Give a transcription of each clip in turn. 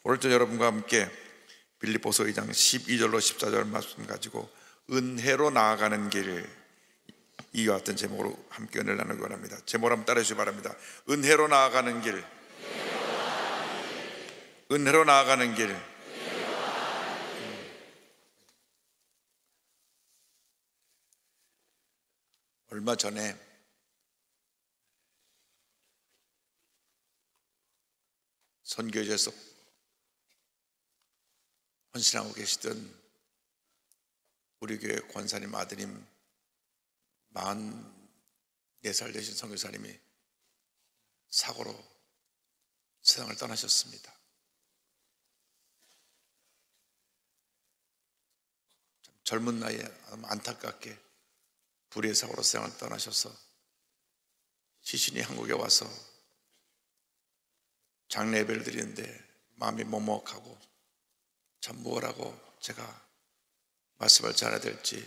오늘 저 여러분과 함께 빌립보서 2장 12절로 14절 말씀 가지고 은혜로 나아가는 길, 이와 같은 제목으로 함께 은혜를 나누기 원합니다. 제목을 한번 따라해 주시기 바랍니다. 은혜로 나아가는 길, 은혜로 나아가는 길. 얼마 전에 선교제에서 헌신하고 계시던 우리 교회 권사님 아드님 44살 되신 선교사님이 사고로 세상을 떠나셨습니다. 참 젊은 나이에 안타깝게 불의의 사고로 세상을 떠나셔서 시신이 한국에 와서 장례 예배를 드리는데 마음이 먹먹하고 참 무엇라고 제가 말씀을 전해야 될지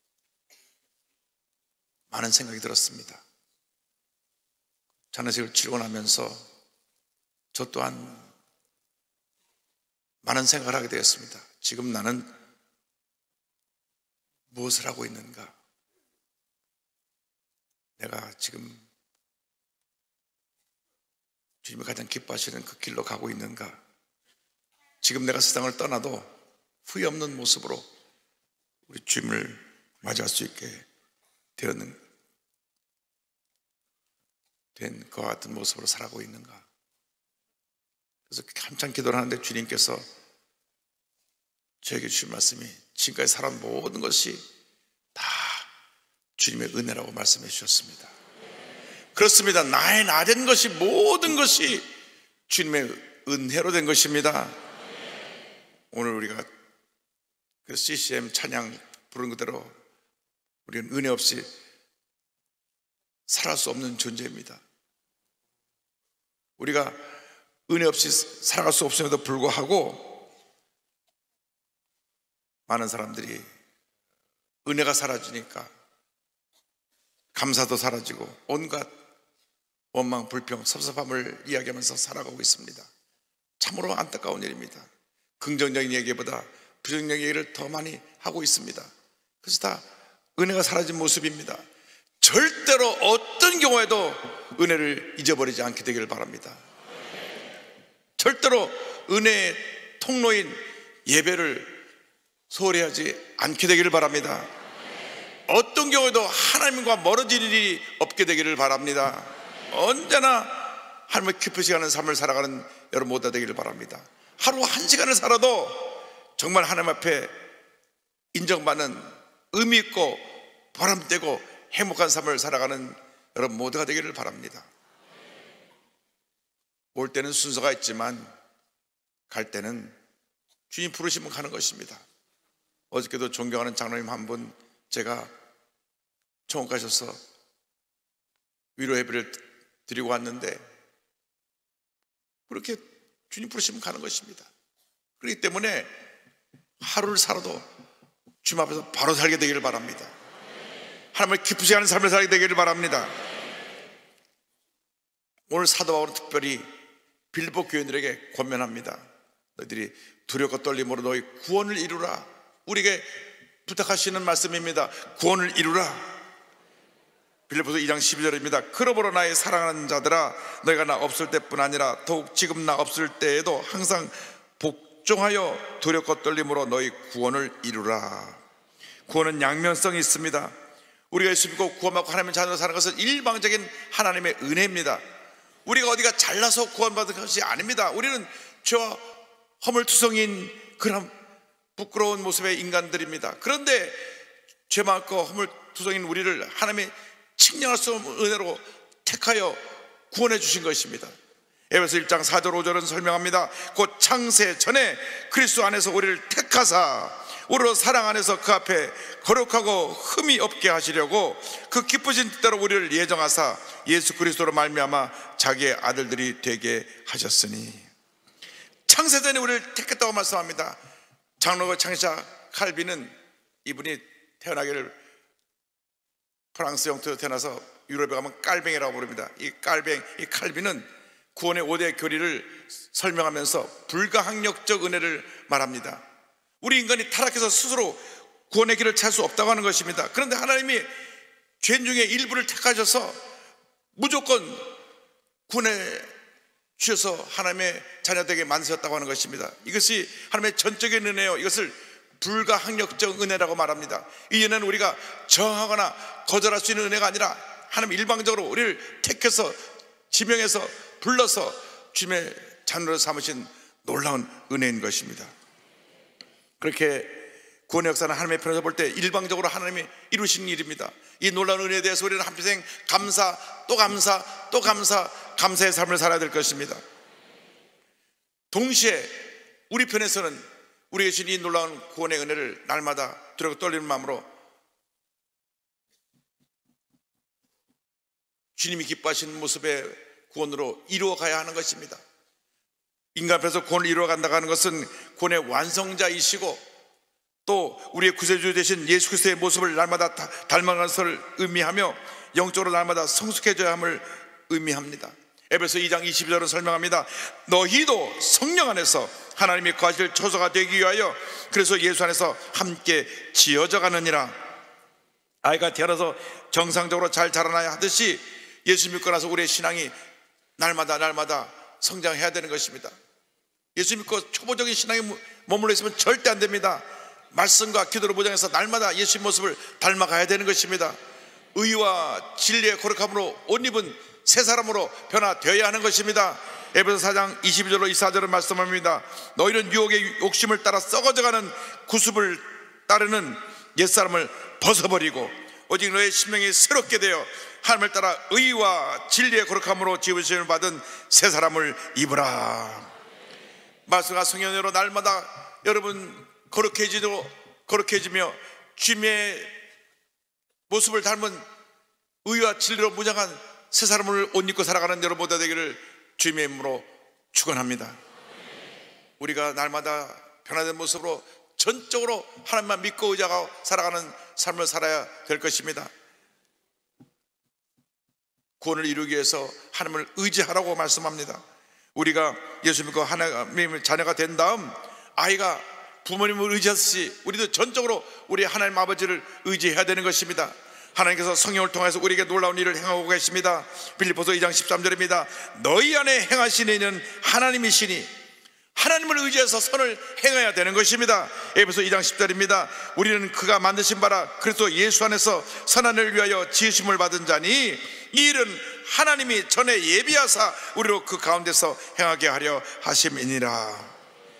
많은 생각이 들었습니다. 장례식을 치르고 나면서 저 또한 많은 생각을 하게 되었습니다. 지금 나는 무엇을 하고 있는가? 내가 지금 주님이 가장 기뻐하시는 그 길로 가고 있는가? 지금 내가 세상을 떠나도 후회 없는 모습으로 우리 주님을 맞이할 수 있게 된 그와 같은 모습으로 살아가고 있는가? 그래서 한참 기도를 하는데 주님께서 저에게 주신 말씀이 지금까지 살아온 모든 것이 다 주님의 은혜라고 말씀해 주셨습니다. 그렇습니다. 나의 나 된 것이 모든 것이 주님의 은혜로 된 것입니다. 오늘 우리가 그 CCM 찬양 부른 그대로 우리는 은혜 없이 살아갈 수 없는 존재입니다. 우리가 은혜 없이 살아갈 수 없음에도 불구하고 많은 사람들이 은혜가 사라지니까 감사도 사라지고 온갖 원망, 불평, 섭섭함을 이야기하면서 살아가고 있습니다. 참으로 안타까운 일입니다. 긍정적인 얘기보다 부정적인 얘기를 더 많이 하고 있습니다. 그래서 다 은혜가 사라진 모습입니다. 절대로 어떤 경우에도 은혜를 잊어버리지 않게 되기를 바랍니다. 절대로 은혜의 통로인 예배를 소홀히 하지 않게 되기를 바랍니다. 어떤 경우에도 하나님과 멀어질 일이 없게 되기를 바랍니다. 언제나 하나님의 기쁘시게 하는 삶을 살아가는 여러분 모두가 되기를 바랍니다. 하루 한 시간을 살아도 정말 하나님 앞에 인정받는 의미 있고 보람되고 행복한 삶을 살아가는 여러분 모두가 되기를 바랍니다. 올 때는 순서가 있지만 갈 때는 주님 부르시면 가는 것입니다. 어저께도 존경하는 장로님 한 분 제가 총원 가셔서 위로 예배를 드리고 왔는데 그렇게 주님 부르시면 가는 것입니다. 그렇기 때문에 하루를 살아도 주님 앞에서 바로 살게 되기를 바랍니다. 하나님을 기쁘시게 하는 삶을 살게 되기를 바랍니다. 오늘 사도 바울은 특별히 빌립보 교인들에게 권면합니다. 너희들이 두렵고 떨림으로 너희 구원을 이루라. 우리에게 부탁하시는 말씀입니다. 구원을 이루라. 빌립보서 2장 12절입니다. 그러므로 나의 사랑하는 자들아 너희가 나 없을 때뿐 아니라 더욱 지금 나 없을 때에도 항상 복종하여 두렵고 떨림으로 너희 구원을 이루라. 구원은 양면성이 있습니다. 우리가 예수 믿고 구원받고 하나님의 자녀로 사는 것은 일방적인 하나님의 은혜입니다. 우리가 어디가 잘나서 구원받은 것이 아닙니다. 우리는 죄와 허물투성인 그런 부끄러운 모습의 인간들입니다. 그런데 죄 많고 허물투성인 우리를 하나님의 측량할 수 없는 은혜로 택하여 구원해 주신 것입니다. 에베소 1장 4절 5절은 설명합니다. 곧 창세 전에 그리스도 안에서 우리를 택하사 우리로 사랑 안에서 그 앞에 거룩하고 흠이 없게 하시려고 그 기쁘신 뜻대로 우리를 예정하사 예수 그리스도로 말미암아 자기의 아들들이 되게 하셨으니. 창세 전에 우리를 택했다고 말씀합니다. 장로교 창시자 칼빈은 이분이 태어나기를 프랑스 영토에서 태어나서 유럽에 가면 깔뱅이라고 부릅니다. 이 칼빈은 구원의 5대 교리를 설명하면서 불가항력적 은혜를 말합니다. 우리 인간이 타락해서 스스로 구원의 길을 찾을 수 없다고 하는 것입니다. 그런데 하나님이 죄인 중에 일부를 택하셔서 무조건 구원해 주셔서 하나님의 자녀되게 만드셨다고 하는 것입니다. 이것이 하나님의 전적인 은혜요, 이것을 불가항력적 은혜라고 말합니다. 이 은혜는 우리가 저항하거나 거절할 수 있는 은혜가 아니라 하나님 일방적으로 우리를 택해서 지명해서 불러서 주님의 자녀로 삼으신 놀라운 은혜인 것입니다. 그렇게 구원의 역사는 하나님의 편에서 볼 때 일방적으로 하나님이 이루신 일입니다. 이 놀라운 은혜에 대해서 우리는 한평생 감사 또 감사 또 감사의 삶을 살아야 될 것입니다. 동시에 우리 편에서는 우리에게 주신 이 놀라운 구원의 은혜를 날마다 두렵고 떨리는 마음으로 주님이 기뻐하시는 모습의 구원으로 이루어가야 하는 것입니다. 인간 앞에서 구원을 이루어간다고 하는 것은 구원의 완성자이시고 또 우리의 구세주 되신 예수 그리스도의 모습을 날마다 닮아가는 것을 의미하며 영적으로 날마다 성숙해져야 함을 의미합니다. 에베소 2장 22절은 설명합니다. 너희도 성령 안에서 하나님이 거하실 처소가 되기 위하여 그래서 예수 안에서 함께 지어져 가느니라. 아이가 태어나서 정상적으로 잘 자라나야 하듯이 예수 믿고 나서 우리의 신앙이 날마다 성장해야 되는 것입니다. 예수 믿고 초보적인 신앙에 머물러 있으면 절대 안 됩니다. 말씀과 기도로 보장해서 날마다 예수의 모습을 닮아가야 되는 것입니다. 의와 진리의 거룩함으로 옷 입은 새 사람으로 변화되어야 하는 것입니다. 에베소 4장 22절로 24절은 말씀합니다. 너희는 유혹의 욕심을 따라 썩어져가는 구습을 따르는 옛사람을 벗어버리고 오직 너의 심령이 새롭게 되어 하나님을 따라 의와 진리의 거룩함으로 지으심을 받은 새 사람을 입으라. 말씀과 성령으로 날마다 여러분 거룩해지며 주님의 모습을 닮은 의와 진리로 무장한 새 사람을 옷 입고 살아가는 여러분 모두 되기를 주님의 이름으로 축원합니다. 우리가 날마다 변화된 모습으로 전적으로 하나님만 믿고 의지하고 살아가는 삶을 살아야 될 것입니다. 구원을 이루기 위해서 하나님을 의지하라고 말씀합니다. 우리가 예수 믿고 하나님의 자녀가 된 다음 아이가 부모님을 의지하듯이 우리도 전적으로 우리 하나님 아버지를 의지해야 되는 것입니다. 하나님께서 성령을 통해서 우리에게 놀라운 일을 행하고 계십니다. 빌립보서 2장 13절입니다. 너희 안에 행하시는 이는 하나님이시니 하나님을 의지해서 선을 행해야 되는 것입니다. 에베소 2장 10절입니다. 우리는 그가 만드신 바라 그리스도 예수 안에서 선한 일을 위하여 지으심을 받은 자니 이 일은 하나님이 전에 예비하사 우리로 그 가운데서 행하게 하려 하심이니라.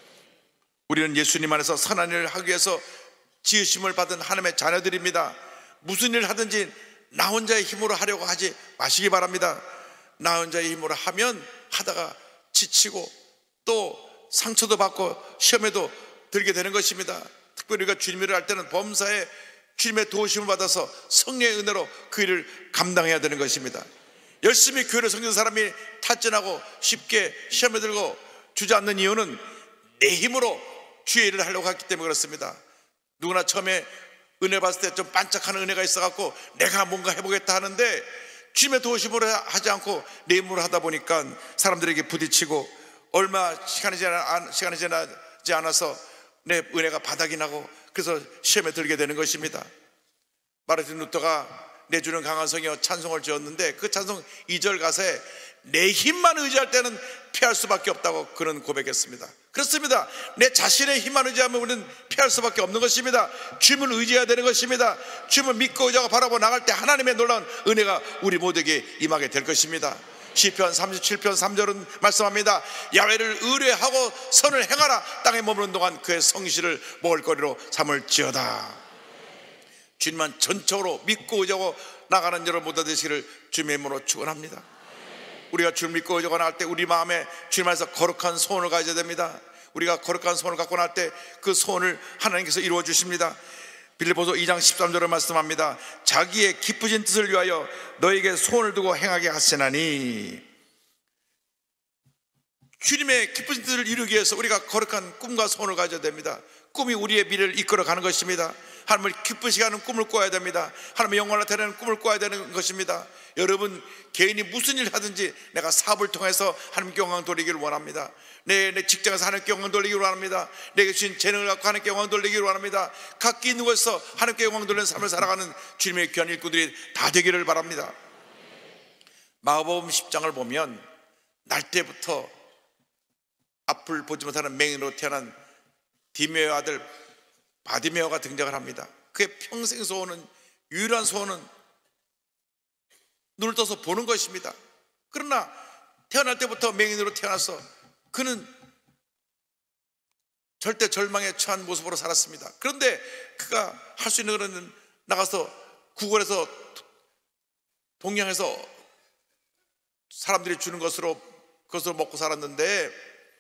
우리는 예수님 안에서 선한 일을 하기 위해서 지으심을 받은 하나님의 자녀들입니다. 무슨 일을 하든지 나 혼자의 힘으로 하려고 하지 마시기 바랍니다. 나 혼자의 힘으로 하면 하다가 지치고 또 상처도 받고 시험에도 들게 되는 것입니다. 특별히 우리가 주님의 일을 할 때는 범사에 주님의 도우심을 받아서 성령의 은혜로 그 일을 감당해야 되는 것입니다. 열심히 교회를 섬기는 사람이 탈진하고 쉽게 시험에 들고 주저앉는 이유는 내 힘으로 주의 일을 하려고 했기 때문에 그렇습니다. 누구나 처음에 은혜 받을 때 좀 반짝하는 은혜가 있어갖고 내가 뭔가 해보겠다 하는데 주님의 도우심으로 하지 않고 내 힘으로 하다 보니까 사람들에게 부딪히고 얼마 시간이 지나지 않아서 내 은혜가 바닥이 나고 그래서 시험에 들게 되는 것입니다. 마르틴 루터가 내주는 강한 성이여 찬송을 지었는데 그 찬송 2절 가사에 내 힘만 의지할 때는 피할 수밖에 없다고 그는 고백했습니다. 그렇습니다. 내 자신의 힘만 의지하면 우리는 피할 수밖에 없는 것입니다. 주님을 의지해야 되는 것입니다. 주님을 믿고 의지하고 바라보고 나갈 때 하나님의 놀라운 은혜가 우리 모두에게 임하게 될 것입니다. 시편 37편 3절은 말씀합니다. 야훼를 의뢰하고 선을 행하라. 땅에 머무는 동안 그의 성실을 먹을거리로 삼을지어다. 주님만 전적으로 믿고 의지하고 나가는 여러분 모두 되시기를 주님의 이름으로 축원합니다. 우리가 주를 믿고 의지하고 나갈 때 우리 마음에 주님 안에서 거룩한 소원을 가져야 됩니다. 우리가 거룩한 소원을 갖고 날 때 그 소원을 하나님께서 이루어 주십니다. 빌립보서 2장 13절을 말씀합니다. 자기의 기쁘신 뜻을 위하여 너에게 소원을 두고 행하게 하시나니. 주님의 기쁘신 뜻을 이루기 위해서 우리가 거룩한 꿈과 소원을 가져야 됩니다. 꿈이 우리의 미래를 이끌어가는 것입니다. 하나님을 기쁘시게 하는 꿈을 꿔야 됩니다. 하나님의 영광을 나타내는 꿈을 꿔야 되는 것입니다. 여러분 개인이 무슨 일을 하든지 내가 사업을 통해서 하나님께 영광 돌리기를 원합니다. 내 직장에서 하나님께 영광 돌리기를 원합니다. 내게 주신 재능을 갖고 하나님께 영광 돌리기를 원합니다. 각기 있는 곳에서 하나님께 영광 돌리는 삶을 살아가는 주님의 귀한 일꾼들이 다 되기를 바랍니다. 마가복음 10장을 보면 날 때부터 앞을 보지 못하는 맹인으로 태어난 디메오의 아들 바디메오가 등장을 합니다. 그의 평생 소원은, 유일한 소원은 눈을 떠서 보는 것입니다. 그러나 태어날 때부터 맹인으로 태어나서 그는 절대 절망에 처한 모습으로 살았습니다. 그런데 그가 할 수 있는 것은 나가서 구걸해서 동양에서 사람들이 주는 것으로 그것을 먹고 살았는데,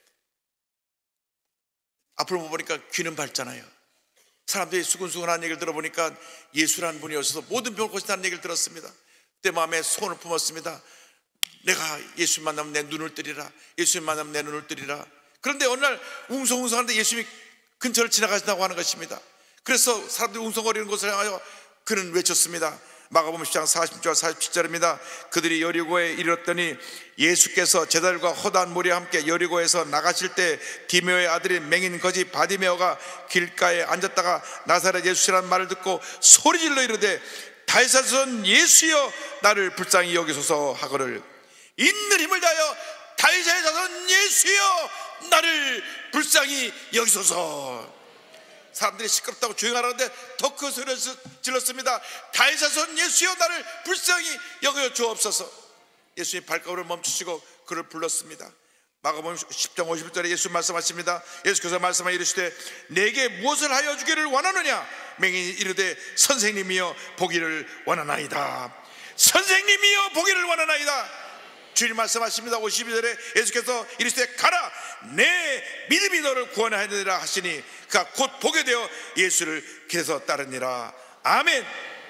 앞으로 보니까 귀는 밝잖아요. 사람들이 수근수근한 얘기를 들어보니까 예수라는 분이 오셔서 모든 병을 고친다는 얘기를 들었습니다. 그때 마음에 소원을 품었습니다. 내가 예수님 만나면 내 눈을 뜨리라. 예수님 만나면 내 눈을 뜨리라. 그런데 어느 날 웅성웅성하는데 예수님이 근처를 지나가신다고 하는 것입니다. 그래서 사람들이 웅성거리는 곳을 향하여 그는 외쳤습니다. 마가복음 10장 40절 47절입니다. 그들이 여리고에 이르렀더니 예수께서 제자들과 허다한 무리와 함께 여리고에서 나가실 때 디메오의 아들인 맹인 거지 바디메오가 길가에 앉았다가 나사렛 예수라는 말을 듣고 소리질러 이르되 다윗의 자손 예수여 나를 불쌍히 여기소서 하거늘 있는 힘을 다하여 다윗의 자손 예수여 나를 불쌍히 여기소서. 사람들이 시끄럽다고 조용하라는데 더 큰 소리를 질렀습니다. 다윗의 자손 예수여 나를 불쌍히 여겨 주옵소서. 예수님 발걸음을 멈추시고 그를 불렀습니다. 마가복음 10장 51절에 예수 말씀하십니다. 예수께서 말씀하여 이르시되 내게 무엇을 하여 주기를 원하느냐? 맹인이 이르되 선생님이여 보기를 원하나이다. 선생님이여 보기를 원하나이다. 주님 말씀하십니다. 52절에 예수께서 이르시되 가라 내 믿음이 너를 구원하느니라 하시니 그가 곧 보게 되어 예수를 길에서 따르니라. 아멘.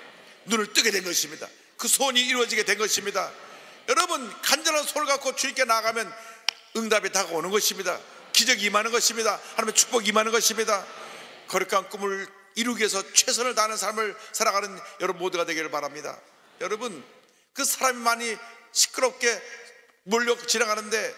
눈을 뜨게 된 것입니다. 그 소원이 이루어지게 된 것입니다. 여러분 간절한 소원을 갖고 주님께 나아가면 응답이 다가오는 것입니다. 기적이 임하는 것입니다. 하나님의 축복이 임하는 것입니다. 거룩한 꿈을 이루기 위해서 최선을 다하는 삶을 살아가는 여러분 모두가 되기를 바랍니다. 여러분 그 사람이 많이 시끄럽게 몰려 지나가는데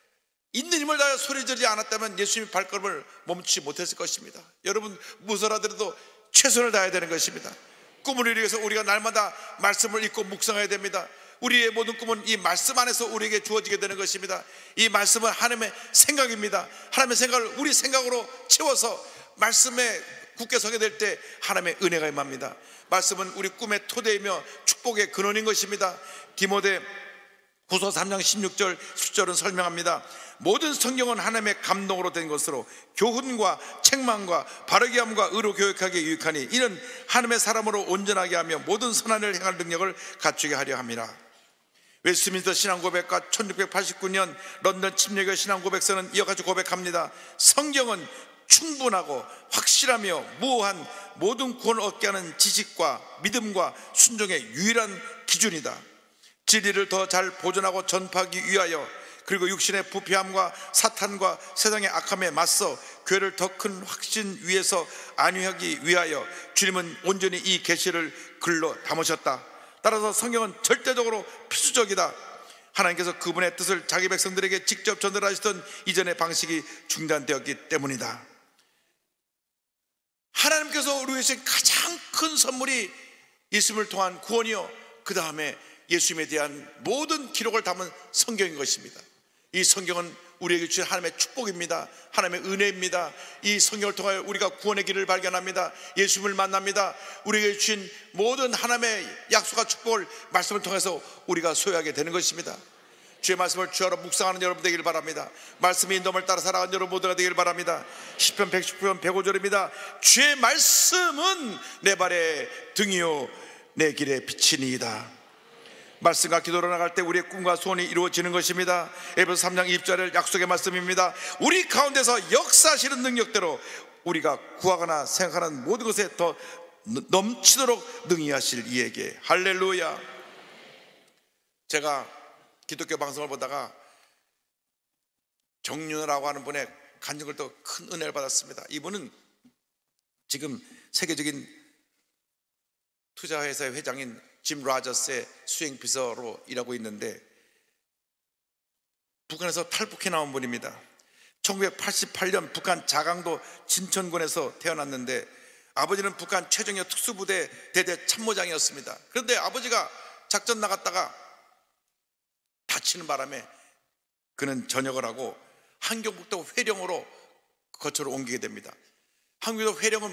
있는 힘을 다해 소리 지르지 않았다면 예수님의 발걸음을 멈추지 못했을 것입니다. 여러분 무엇을 하더라도 최선을 다해야 되는 것입니다. 꿈을 이루기 위해서 우리가 날마다 말씀을 읽고 묵상해야 됩니다. 우리의 모든 꿈은 이 말씀 안에서 우리에게 주어지게 되는 것입니다. 이 말씀은 하나님의 생각입니다. 하나님의 생각을 우리 생각으로 채워서 말씀에 굳게 서게 될 때 하나님의 은혜가 임합니다. 말씀은 우리 꿈의 토대이며 축복의 근원인 것입니다. 디모데 후서 3장 16절 10절은 설명합니다. 모든 성경은 하나님의 감동으로 된 것으로 교훈과 책망과 바르게 함과 의로 교육하기에 유익하니 이는 하나님의 사람으로 온전하게 하며 모든 선한을 행할 능력을 갖추게 하려 함이라. 웨스트민스터 신앙고백과 1689년 런던 침례교회 신앙고백서는 이어가지고 고백합니다. 성경은 충분하고 확실하며 무오한 모든 구원을 얻게 하는 지식과 믿음과 순종의 유일한 기준이다. 진리를 더 잘 보존하고 전파하기 위하여 그리고 육신의 부패함과 사탄과 세상의 악함에 맞서 교회를 더 큰 확신 위에서 안위하기 위하여 주님은 온전히 이 계시를 글로 담으셨다. 따라서 성경은 절대적으로 필수적이다. 하나님께서 그분의 뜻을 자기 백성들에게 직접 전달하시던 이전의 방식이 중단되었기 때문이다. 하나님께서 우리에게 주신 가장 큰 선물이 예수님을 통한 구원이요 그 다음에 예수님에 대한 모든 기록을 담은 성경인 것입니다. 이 성경은 우리에게 주신 하나님의 축복입니다. 하나님의 은혜입니다. 이 성경을 통하여 우리가 구원의 길을 발견합니다. 예수님을 만납니다. 우리에게 주신 모든 하나님의 약속과 축복을 말씀을 통해서 우리가 소유하게 되는 것입니다. 주의 말씀을 주하러 묵상하는 여러분 되기를 바랍니다. 말씀의 인도를 따라 살아가는 여러분 모두가 되기를 바랍니다. 시편 119편 105절입니다. 주의 말씀은 내 발의 등이요 내 길의 빛이니이다. 말씀과 기도로 나갈 때 우리의 꿈과 소원이 이루어지는 것입니다. 에베소 3장 20절의 약속의 말씀입니다. 우리 가운데서 역사하시는 능력대로 우리가 구하거나 생각하는 모든 것에 더 넘치도록 능히 하실 이에게 할렐루야. 제가 기독교 방송을 보다가 정윤호라고 하는 분의 간증을 또 큰 은혜를 받았습니다. 이분은 지금 세계적인 투자회사의 회장인 짐 라저스의 수행비서로 일하고 있는데 북한에서 탈북해 나온 분입니다. 1988년 북한 자강도 진천군에서 태어났는데 아버지는 북한 최정예 특수부대 대대 참모장이었습니다. 그런데 아버지가 작전 나갔다가 다치는 바람에 그는 전역을 하고 함경북도 회령으로 거처를 옮기게 됩니다. 함경북도 회령은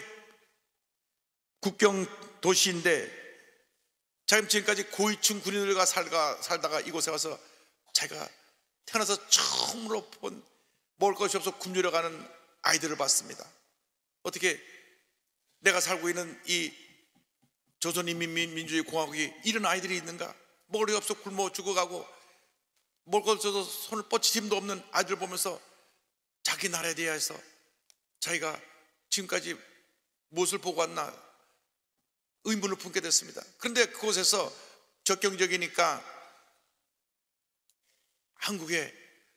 국경 도시인데 자기는 지금까지 고위층 군인들과 살다가 이곳에 와서 자기가 태어나서 처음으로 본 먹을 것이 없어 굶주려가는 아이들을 봤습니다. 어떻게 내가 살고 있는 이 조선인민민주주의 공화국이 이런 아이들이 있는가? 먹을 게 없어 굶어 죽어가고 먹을 것 없어서 손을 뻗칠 힘도 없는 아이들을 보면서 자기 나라에 대해서 자기가 지금까지 무엇을 보고 왔나 의문을 품게 됐습니다. 그런데 그곳에서 적경적이니까 한국의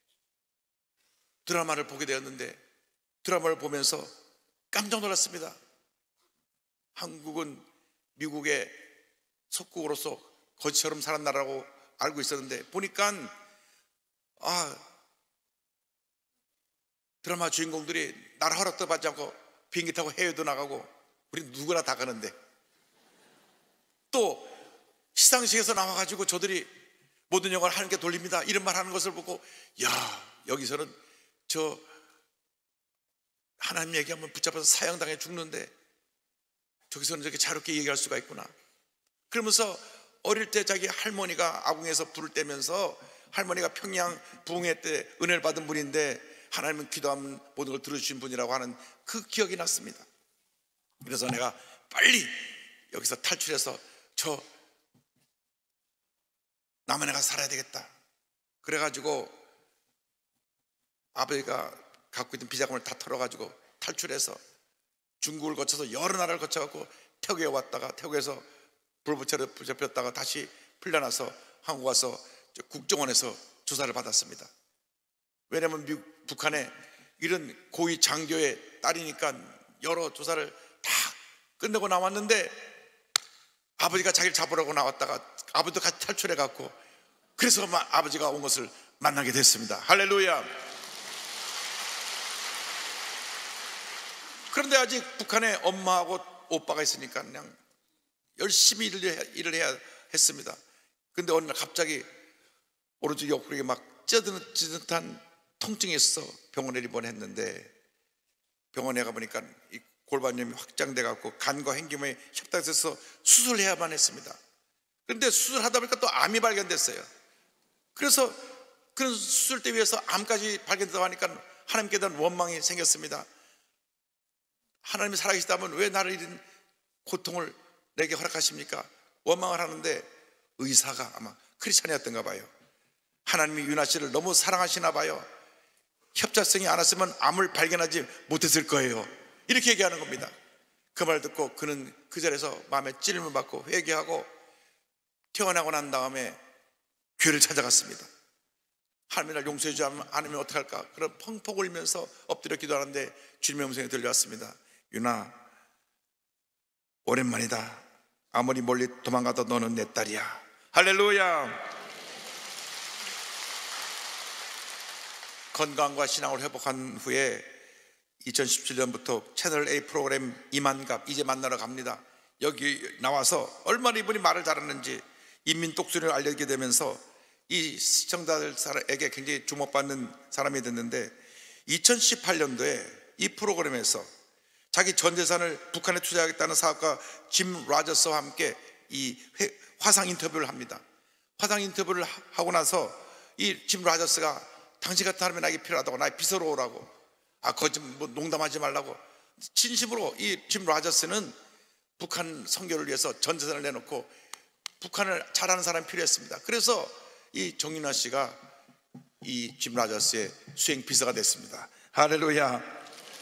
드라마를 보게 되었는데 드라마를 보면서 깜짝 놀랐습니다. 한국은 미국의 속국으로서 거지처럼 사는 나라라고 알고 있었는데 보니까 드라마 주인공들이 나라 허락도 받지 않고 비행기 타고 해외도 나가고 우리 누구나 다 가는데 또 시상식에서 나와가지고 저들이 모든 영화를 하는 게 돌립니다 이런 말 하는 것을 보고 야 여기서는 저 하나님 얘기하면 붙잡아서 사형당해 죽는데 저기서는 저렇게 자유롭게 얘기할 수가 있구나. 그러면서 어릴 때 자기 할머니가 아궁에서 불을 떼면서 할머니가 평양 부흥회 때 은혜를 받은 분인데 하나님은 기도하면 모든 걸 들어주신 분이라고 하는 그 기억이 났습니다. 그래서 내가 빨리 여기서 탈출해서 저 남한에 가서 살아야 되겠다. 그래가지고 아버지가 갖고 있던 비자금을 다 털어가지고 탈출해서 중국을 거쳐서 여러 나라를 거쳐갖고 태국에 왔다가 태국에서 불부처를 붙잡혔다가 다시 풀려나서 한국 와서 국정원에서 조사를 받았습니다. 왜냐하면 북한에 이런 고위 장교의 딸이니까 여러 조사를 다 끝내고 나왔는데 아버지가 자기를 잡으라고 나왔다가 아버지도 같이 탈출해갖고 그래서 아버지가 온 것을 만나게 됐습니다. 할렐루야. 그런데 아직 북한에 엄마하고 오빠가 있으니까 그냥 열심히 일을 해야 했습니다. 근데 어느 날 갑자기 오른쪽 옆구리에 막 찌릿한 통증이 있어 병원에 입원했는데 병원에 가보니까 이 골반염이 확장돼 갖고 간과 횡기모에 협착해서 수술해야만 했습니다. 그런데 수술하다 보니까 또 암이 발견됐어요. 그래서 그런 수술대 위해서 암까지 발견되다 하니까 하나님께 대한 원망이 생겼습니다. 하나님이 살아계시다면 왜 나를 이런 고통을 내게 허락하십니까? 원망을 하는데 의사가 아마 크리스찬이었던가 봐요. 하나님이 유나 씨를 너무 사랑하시나 봐요. 협착성이 안 왔으면 암을 발견하지 못했을 거예요. 이렇게 얘기하는 겁니다. 그 말 듣고 그는 그 자리에서 마음에 찔림을 받고 회개하고 태어나고 난 다음에 교회를 찾아갔습니다. 하나님 날 용서해 주지 않으면 어떡할까? 그런 펑펑 울면서 엎드려 기도하는데 주님의 음성이 들려왔습니다. 유나, 오랜만이다. 아무리 멀리 도망가도 너는 내 딸이야. 할렐루야. 건강과 신앙을 회복한 후에 2017년부터 채널 A 프로그램 이만갑 이제 만나러 갑니다. 여기 나와서 얼마나 이분이 말을 잘하는지 인민 독수리를 알려게 되면서 이 시청자들에게 굉장히 주목받는 사람이 됐는데 2018년도에 이 프로그램에서 자기 전 재산을 북한에 투자하겠다는 사업가 짐 라저스와 함께 이 화상 인터뷰를 합니다. 화상 인터뷰를 하고 나서 이 짐 라저스가 당신 같은 사람이 나에게 필요하다고 나의 비서로 오라고 거짓 뭐 농담하지 말라고 진심으로 이 짐 라저스는 북한 선교를 위해서 전 재산을 내놓고 북한을 잘하는 사람이 필요했습니다. 그래서 이 정윤아 씨가 이 짐 라저스의 수행 비서가 됐습니다. 할렐루야.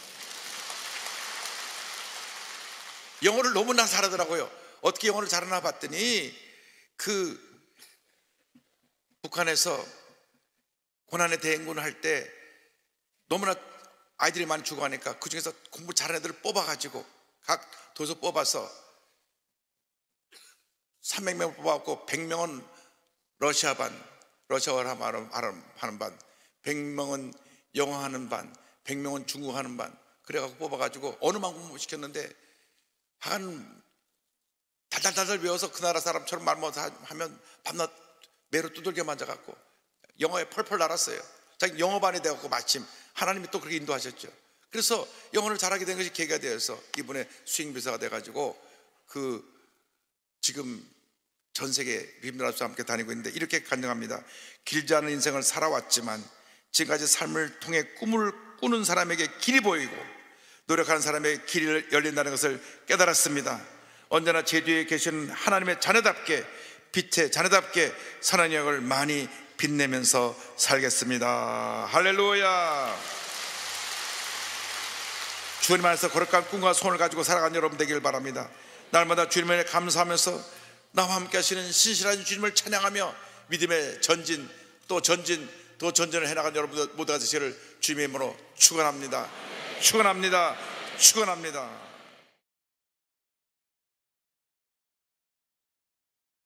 영어를 너무나 잘하더라고요. 어떻게 영어를 잘하나 봤더니 그 북한에서 고난의 대행군을 할 때 너무나 아이들이 많이 죽어가니까 그 중에서 공부 잘하는 애들을 뽑아가지고 각 도서 뽑아서 300명 뽑아갖고 100명은 러시아 반, 러시아어를 하는 반, 100명은 영어 하는 반, 100명은 중국 하는 반, 그래갖고 뽑아가지고 언어만 공부시켰는데 한 달달달달 외워서 그 나라 사람처럼 말 못하면 밤낮 매로 두들겨 맞아갖고 영어에 펄펄 날았어요. 자기 영어반이 돼갖고 마침 하나님이 또 그렇게 인도하셨죠. 그래서 영어를 잘하게 된 것이 계기가 되어서 이분의 수행비서가 돼가지고 지금 전 세계 비밀라수와 함께 다니고 있는데 이렇게 간증합니다. 길지 않은 인생을 살아왔지만 지금까지 삶을 통해 꿈을 꾸는 사람에게 길이 보이고 노력하는 사람에게 길이 열린다는 것을 깨달았습니다. 언제나 제 뒤에 계시는 하나님의 자녀답게, 빛의 자녀답게 선한 영역을 많이 빛내면서 살겠습니다. 할렐루야. 주님 안에서 거룩한 꿈과 소원을 가지고 살아가는 여러분 되길 바랍니다. 날마다 주님에 감사하면서 나와 함께 하시는 신실한 주님을 찬양하며 믿음의 전진 또 전진을 해나가는 여러분들 모두가 되시기를 주님의 이름으로 축원합니다. 축원합니다. 축원합니다.